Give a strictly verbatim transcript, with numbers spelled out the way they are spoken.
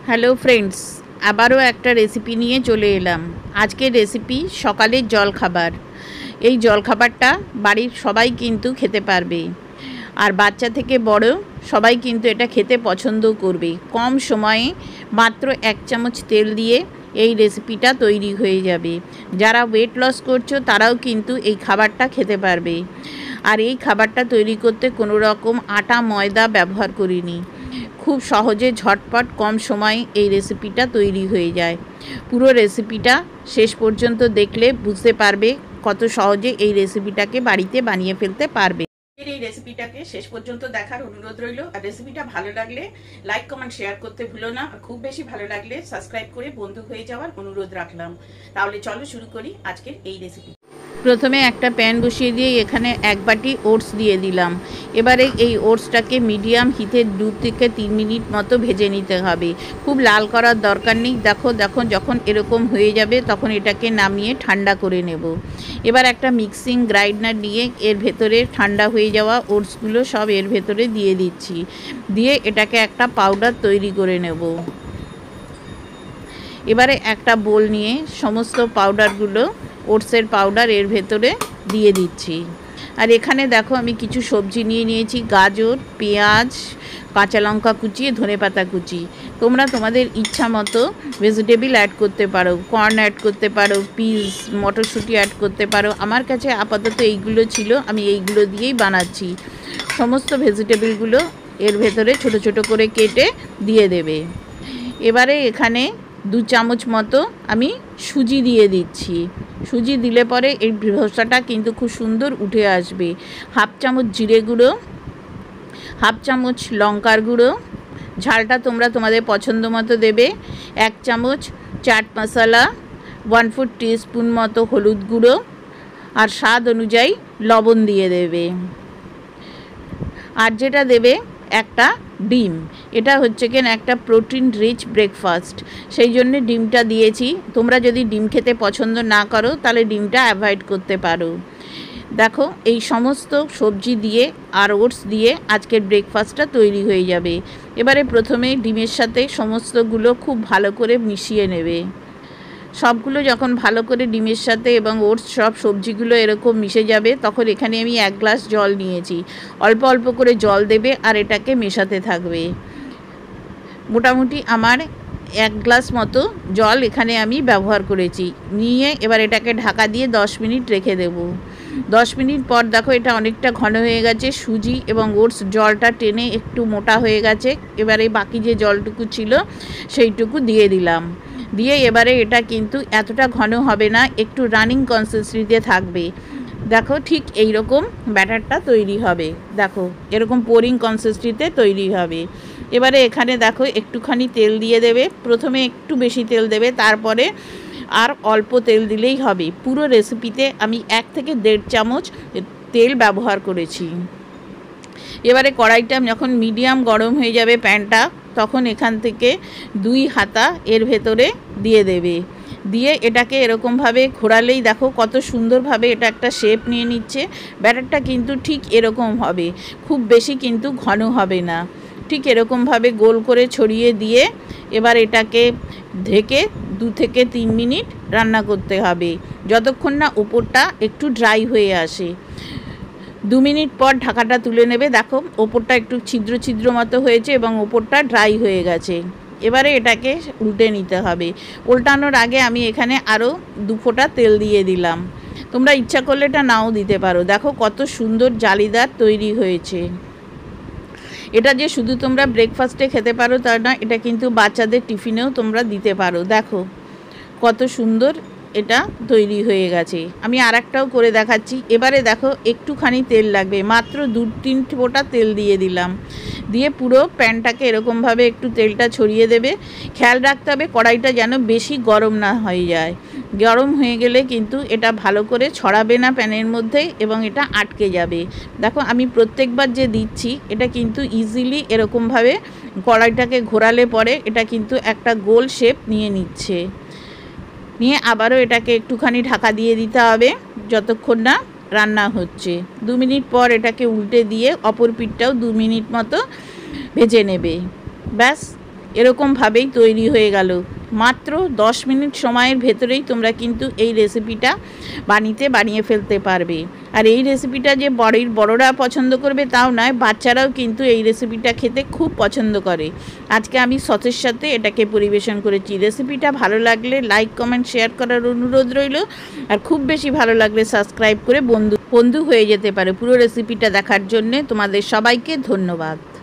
Hello friends, আবারও একটা recipe নিয়ে চলে এলাম। আজকের রেসিপি সকালের জলখাবার। এই জলখাবারটা বাড়ির সবাই কিন্তু খেতে পারবে, আর বাচ্চা থেকে বড় সবাই কিন্তু এটা খেতে পছন্দ করবে। কম সময়ে মাত্র এক চামচ তেল দিয়ে এই রেসিপিটা তৈরি হয়ে যাবে। যারা ওয়েট লস করছো তারাও কিন্তু এই খাবারটা খেতে পারবে। আর এই খাবারটা তৈরি করতে কোনো রকম আটা ময়দা ব্যবহার করিনি। খুব সহজে ঝটপট কম সময়ে এই রেসিপিটা তৈরি হয়ে যায়। পুরো রেসিপিটা শেষ পর্যন্ত দেখলে বুঝতে পারবে কত সহজে এই রেসিপিটাকে বাড়িতে বানিয়ে ফেলতে পারবে। এই রেসিপিটাকে শেষ পর্যন্ত দেখার অনুরোধ রইল। আর রেসিপিটা ভালো লাগলে লাইক কমেন্ট শেয়ার করতে ভুলো না। আর খুব বেশি ভালো লাগলে সাবস্ক্রাইব করে বন্ধু হয়ে যাওয়ার অনুরোধ রাখলাম। তাহলে চলো শুরু করি আজকের এই রেসিপি। প্রথমে একটা প্যান বসিয়ে দিয়ে এখানে এক বাটি ওটস দিয়ে দিলাম। এবারে এই ওটসটাকে মিডিয়াম হিটে দু থেকে তিন মিনিট মতো ভেজে নিতে হবে। খুব লাল করার দরকার নেই। দেখো দেখো যখন এরকম হয়ে যাবে তখন এটাকে নামিয়ে ঠান্ডা করে নেব। এবার একটা মিক্সিং গ্রাইন্ডার নিয়ে এর ভেতরে ঠান্ডা হয়ে যাওয়া ওটসগুলো সব এর ভেতরে দিয়ে দিচ্ছি। দিয়ে এটাকে একটা পাউডার তৈরি করে নেব। এবারে একটা বোল নিয়ে সমস্ত পাউডারগুলো ওটসের পাউডার এর ভেতরে দিয়ে দিচ্ছি। আর এখানে দেখো আমি কিছু সবজি নিয়ে নিয়েছি, গাজর, পেঁয়াজ, কাঁচা লঙ্কা কুচি, ধনেপাতা কুচি। তোমরা তোমাদের ইচ্ছা মতো ভেজিটেবল অ্যাড করতে পারো, কর্ন অ্যাড করতে পারো, পিস মটরশুঁটি অ্যাড করতে পারো। আমার কাছে আপাতত এইগুলো ছিল, আমি এইগুলো দিয়েই বানাচ্ছি। সমস্ত ভেজিটেবলগুলো এর ভেতরে ছোট ছোট করে কেটে দিয়ে দেবে। এবারে এখানে দু চামচ মতো আমি সুজি দিয়ে দিচ্ছি। সুজি দিলে পরে এই ধোসাটা কিন্তু খুব সুন্দর উঠে আসবে। হাফ চামচ জিরে গুঁড়ো, হাফ চামচ লঙ্কার গুঁড়ো, ঝালটা তোমরা তোমাদের পছন্দ মতো দেবে। এক চামচ chaat masala, one four teaspoon মতো হলুদ গুঁড়ো, আর স্বাদ অনুযায়ী লবণ দিয়ে দেবে। আর যেটা দেবে একটা ডিম। এটা হচ্ছে কেন একটা প্রোটিন রিচ ব্রেকফাস্ট, সেই জন্যে ডিমটা দিয়েছি। তোমরা যদি ডিম খেতে পছন্দ না করো তাহলে ডিমটা অ্যাভয়েড করতে পারো। দেখো এই সমস্ত সবজি দিয়ে আর ওটস দিয়ে আজকের ব্রেকফাস্টটা তৈরি হয়ে যাবে। এবারে প্রথমে ডিমের সাথে সমস্তগুলো খুব ভালো করে মিশিয়ে নেবে। সবগুলো যখন ভালো করে ডিমের সাথে এবং ওটস সব সবজিগুলো এরকম মিশে যাবে তখন এখানে আমি এক গ্লাস জল নিয়েছি। অল্প অল্প করে জল দেবে আর এটাকে মেশাতে থাকবে। মোটামুটি আমার এক গ্লাস মতো জল এখানে আমি ব্যবহার করেছি। নিয়ে এবার এটাকে ঢাকা দিয়ে দশ মিনিট রেখে দেব। দশ মিনিট পর দেখো এটা অনেকটা ঘন হয়ে গেছে। সুজি এবং ওটস জলটা টেনে একটু মোটা হয়ে গেছে। এবারে বাকি যে জলটুকু ছিল সেইটুকু দিয়ে দিলাম। দিয়ে এবারে এটা কিন্তু এতটা ঘন হবে না, একটু রানিং কনসিস্টেন্সিতে থাকবে। দেখো ঠিক এই রকম ব্যাটারটা তৈরি হবে। দেখো এরকম পোরিং কনসিস্টেন্সিতে তৈরি হবে। এবারে এখানে দেখো একটুখানি তেল দিয়ে দেবে। প্রথমে একটু বেশি তেল দেবে, তারপরে আর অল্প তেল দিলেই হবে। পুরো রেসিপিতে আমি এক থেকে দেড় চামচ তেল ব্যবহার করেছি। এবারে কড়াইটা যখন মিডিয়াম গরম হয়ে যাবে প্যানটা, তখন এখান থেকে দুই হাতা এর ভেতরে দিয়ে দেবে। দিয়ে এটাকে এরকমভাবে ঘোরালেই দেখো কত সুন্দরভাবে এটা একটা শেপ নিয়ে নিচ্ছে। ব্যাটারটা কিন্তু ঠিক এরকম হবে, খুব বেশি কিন্তু ঘন হবে না। ঠিক এরকমভাবে গোল করে ছড়িয়ে দিয়ে এবার এটাকে ঢেকে দু থেকে তিন মিনিট রান্না করতে হবে, যতক্ষণ না ওপরটা একটু ড্রাই হয়ে আসে। দু মিনিট পর ঢাকাটা তুলে নেবে। দেখো ওপরটা একটু ছিদ্র ছিদ্র মতো হয়েছে এবং ওপরটা ড্রাই হয়ে গেছে। এবারে এটাকে উল্টে নিতে হবে। উল্টানোর আগে আমি এখানে আরও দু ফোঁটা তেল দিয়ে দিলাম। তোমরা ইচ্ছা করলে এটা নাও দিতে পারো। দেখো কত সুন্দর জালিদার তৈরি হয়েছে। এটা যে শুধু তোমরা ব্রেকফাস্টে খেতে পারো তা না, এটা কিন্তু বাচ্চাদের টিফিনেও তোমরা দিতে পারো। দেখো কত সুন্দর এটা তৈরি হয়ে গেছে। আমি আর একটাও করে দেখাচ্ছি। এবারে দেখো একটুখানি তেল লাগবে, মাত্র দু তিন ফোঁটা তেল দিয়ে দিলাম। দিয়ে পুরো প্যানটাকে এরকমভাবে একটু তেলটা ছড়িয়ে দেবে। খেয়াল রাখতে হবে কড়াইটা যেন বেশি গরম না হয়ে যায়। গরম হয়ে গেলে কিন্তু এটা ভালো করে ছড়াবে না প্যানের মধ্যে এবং এটা আটকে যাবে। দেখো আমি প্রত্যেকবার যে দিচ্ছি এটা কিন্তু ইজিলি এরকমভাবে কড়াইটাকে ঘোরালে পরে এটা কিন্তু একটা গোল শেপ নিয়ে নিচ্ছে। নিয়ে আবারও এটাকে একটুখানি ঢাকা দিয়ে দিতে হবে যতক্ষণ না রান্না হচ্ছে। দু মিনিট পর এটাকে উল্টে দিয়ে অপর পিঠটাও দু মিনিট মতো ভেজে নেবে। ব্যাস এরকমভাবেই তৈরি হয়ে গেল। মাত্র দশ মিনিট সময়ের ভেতরেই তোমরা কিন্তু এই রেসিপিটা বানিয়ে বানিয়ে ফেলতে পারবে। আর এই রেসিপিটা যে বাড়ির বড়রা পছন্দ করবে তাও নয়, বাচ্চারাও কিন্তু এই রেসিপিটা খেতে খুব পছন্দ করে। আজকে আমি সসের সাথে এটাকে পরিবেশন করেছি। রেসিপিটা ভালো লাগলে লাইক কমেন্ট শেয়ার করার অনুরোধ রইল। আর খুব বেশি ভালো লাগলে সাবস্ক্রাইব করে বন্ধু বন্ধু হয়ে যেতে পারে। পুরো রেসিপিটা দেখার জন্যে তোমাদের সবাইকে ধন্যবাদ।